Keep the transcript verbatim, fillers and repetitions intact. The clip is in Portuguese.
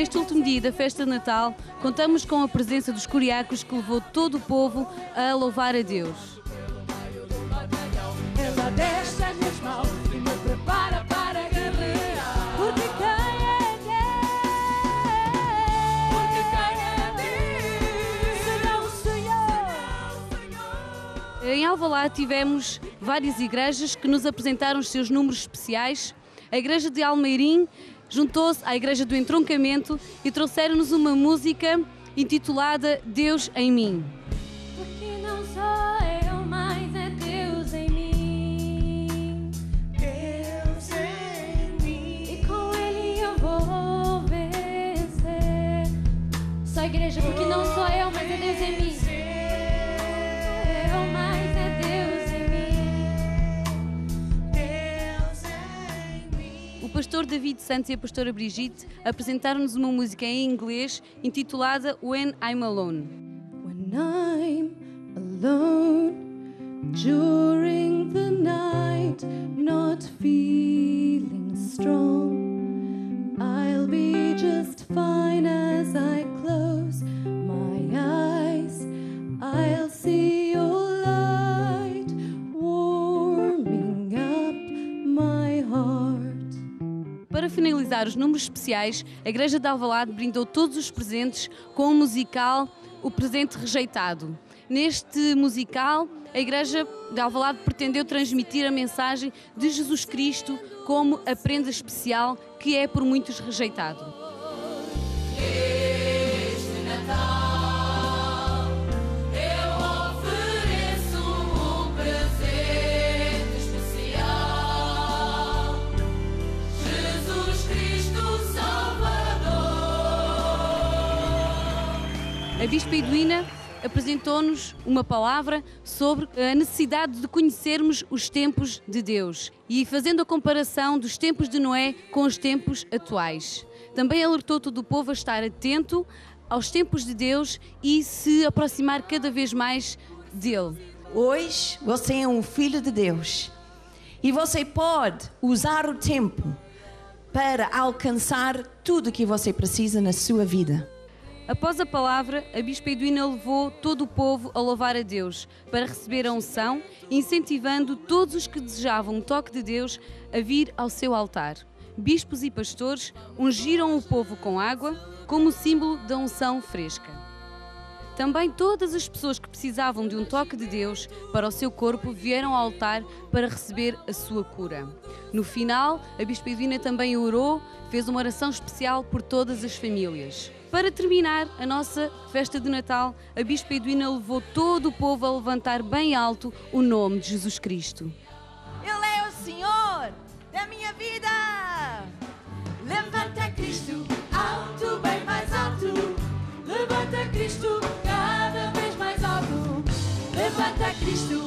neste último dia da festa de Natal, contamos com a presença dos coriacos que levou todo o povo a louvar a Deus. Ela desce as minhas mãos e me prepara para guerrear. Porque quem é Deus? Porque quem é Deus? Será o Senhor. Em Alvalade tivemos várias igrejas que nos apresentaram os seus números especiais. A igreja de Almeirim juntou-se à igreja do Entroncamento e trouxeram-nos uma música intitulada Deus em Mim. Porque não sou eu, mas é Deus em mim. Deus em mim. E com Ele eu vou vencer. Só a igreja, porque não sou eu, mas é Deus em mim. Eu, mas é Deus em mim. O pastor David Santos e a pastora Brigitte apresentaram-nos uma música em inglês intitulada When I'm Alone. When I'm alone during the night, not feeling strong, I'll be just fine as I close my eyes. I'll see your light warming up my heart. Para finalizar os números especiais, a Igreja de Alvalade brindou todos os presentes com o musical O Presente Rejeitado. Neste musical, a Igreja de Alvalade pretendeu transmitir a mensagem de Jesus Cristo como a prenda especial que é por muitos rejeitado. Este Natal eu ofereço um presente especial. Jesus Cristo Salvador. A Bispa Eduina apresentou-nos uma palavra sobre a necessidade de conhecermos os tempos de Deus e fazendo a comparação dos tempos de Noé com os tempos atuais. Também alertou todo o povo a estar atento aos tempos de Deus e se aproximar cada vez mais dele. Hoje você é um filho de Deus e você pode usar o tempo para alcançar tudo o que você precisa na sua vida. Após a palavra, a Bispa Eduina levou todo o povo a louvar a Deus para receber a unção, incentivando todos os que desejavam um toque de Deus a vir ao seu altar. Bispos e pastores ungiram o povo com água como símbolo da unção fresca. Também todas as pessoas que precisavam de um toque de Deus para o seu corpo vieram ao altar para receber a sua cura. No final, a Bispa Eduina também orou, fez uma oração especial por todas as famílias. Para terminar a nossa festa de Natal, a Bispa Eduina levou todo o povo a levantar bem alto o nome de Jesus Cristo. Ele é o Senhor da minha vida! Levanta Cristo alto, bem mais alto. Levanta Cristo cada vez mais alto. Levanta Cristo